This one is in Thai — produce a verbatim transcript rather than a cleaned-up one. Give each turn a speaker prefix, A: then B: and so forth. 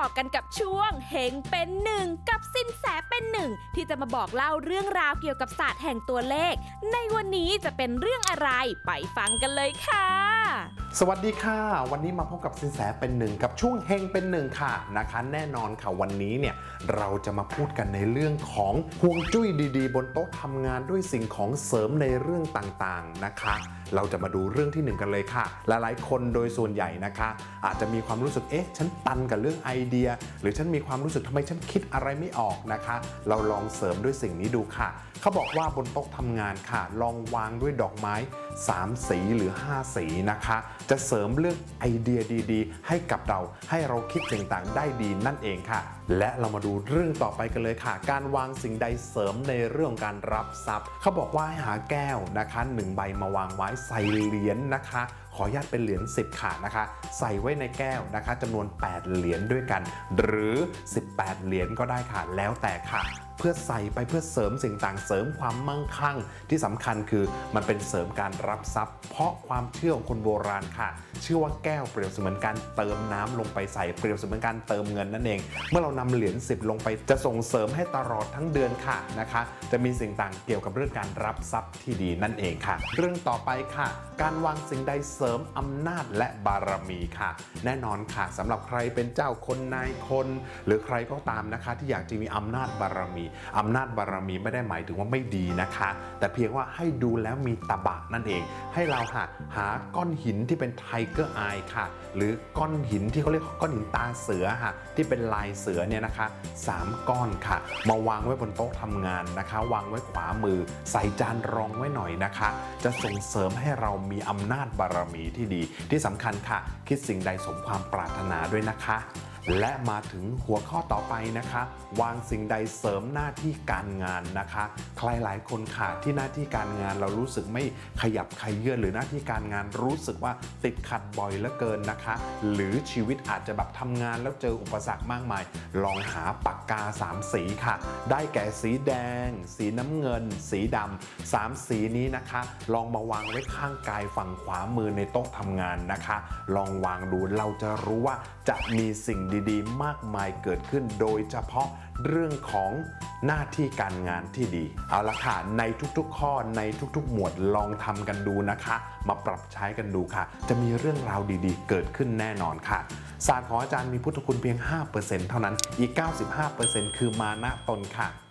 A: อกันกับช่วงเฮงเป็นหนึ่งกับสินแสเป็นหนึ่งที่จะมาบอกเล่าเรื่องราวเกี่ยวกับศาสตร์แห่งตัวเลขในวันนี้จะเป็นเรื่องอะไรไปฟังกันเลยค่ะ
B: สวัสดีค่ะวันนี้มาพบกับสินแสเป็นหนึ่งกับช่วงเฮงเป็นหนึ่งค่ะนะคะแน่นอนค่ะวันนี้เนี่ยเราจะมาพูดกันในเรื่องของฮวงจุ้ยดีๆบนโต๊ะทำงานด้วยสิ่งของเสริมในเรื่องต่างๆนะคะเราจะมาดูเรื่องที่หนึ่งกันเลยค่ะหลายๆคนโดยส่วนใหญ่นะคะอาจจะมีความรู้สึกเอ๊ะฉันตันกับเรื่องไอเดียหรือฉันมีความรู้สึกทำไมฉันคิดอะไรไม่ออกนะคะเราลองเสริมด้วยสิ่งนี้ดูค่ะเขาบอกว่าบนโต๊ะทำงานค่ะลองวางด้วยดอกไม้สามสีหรือห้าสีนะคะจะเสริมเรื่องไอเดียดีๆให้กับเราให้เราคิดสิ่งต่างได้ดีนั่นเองค่ะและเรามาดูเรื่องต่อไปกันเลยค่ะการวางสิ่งใดเสริมในเรื่องการรับทรัพย์เขาบอกว่าให้หาแก้วนะคะหนึ่งใบมาวางไว้ใส่เหรียญนะคะขออนุญาตเป็นเหรียญสิบค่ะนะคะใส่ไว้ในแก้วนะคะจำนวนแปดเหรียญด้วยกันหรือสิบแปดเหรียญก็ได้ค่ะแล้วแต่ค่ะเพื่อใส่ไปเพื่อเสริมสิ่งต่างเสริมความมั่งคั่งที่สำคัญคือมันเป็นเสริมการรับทรัพย์เพราะความเชื่อของคนโบราณค่ะเชื่อว่าแก้วเปรียบเสมือนการเติมน้ำลงไปใส่เปรียบเสมือนการเติมเงินนั่นเองเมื่อเรานำเหรียญสิบลงไปจะส่งเสริมให้ตลอดทั้งเดือนค่ะนะคะจะมีสิ่งต่างเกี่ยวกับเรื่องการรับทรัพย์ที่ดีนั่นเองค่ะเรื่องต่อไปค่ะการวางสิ่งใดเสริมอำนาจและบารมีค่ะแน่นอนค่ะสำหรับใครเป็นเจ้าคนนายคนหรือใครก็ตามนะคะที่อยากจะมีอำนาจบารมีอำนาจบารมีไม่ได้หมายถึงว่าไม่ดีนะคะแต่เพียงว่าให้ดูแล้วมีตบะนั่นเองให้เราหาหาก้อนหินที่เป็นไทเกอร์อายค่ะหรือก้อนหินที่เขาเรียกก้อนหินตาเสือค่ะที่เป็นลายเสือเนี่ยนะคะสามก้อนค่ะมาวางไว้บนโต๊ะทำงานนะคะวางไว้ขวามือใส่จานรองไว้หน่อยนะคะจะส่งเสริมให้เรามีอำนาจบารมีที่ดีที่สำคัญค่ะคิดสิ่งใดสมความปรารถนาด้วยนะคะและมาถึงหัวข้อต่อไปนะคะวางสิ่งใดเสริมหน้าที่การงานนะคะใครหลายคนค่ะที่หน้าที่การงานเรารู้สึกไม่ขยับขยื่นหรือหน้าที่การงานรู้สึกว่าติดขัดบ่อยเหลือเกินนะคะหรือชีวิตอาจจะแบบทำงานแล้วเจออุปสรรคมากมายลองหาปากกาสามสีค่ะได้แก่สีแดงสีน้ำเงินสีดำสามสีนี้นะคะลองมาวางไว้ข้างกายฝั่งขวามือในโต๊ะทำงานนะคะลองวางดูเราจะรู้ว่าจะมีสิ่งดีๆมากมายเกิดขึ้นโดยเฉพาะเรื่องของหน้าที่การงานที่ดีเอาละค่ะในทุกๆข้อในทุกๆหมวดลองทำกันดูนะคะมาปรับใช้กันดูค่ะจะมีเรื่องราวดีๆเกิดขึ้นแน่นอนค่ะศาสตร์ของอาจารย์มีพุทธคุณเพียง ห้าเปอร์เซ็นต์ เท่านั้นอีก เก้าสิบห้าเปอร์เซ็นต์ คือมานะตนค่ะ